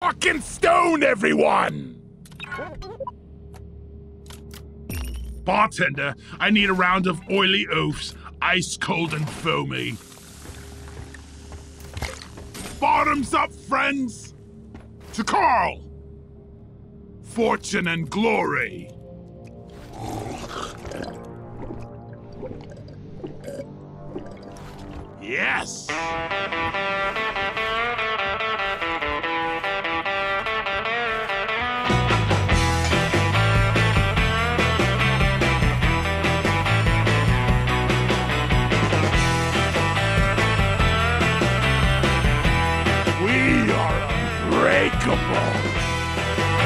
fucking stone everyone! Bartender, I need a round of oily oafs, ice cold and foamy. Bottoms up, friends! To Carl! Fortune and glory! Yes!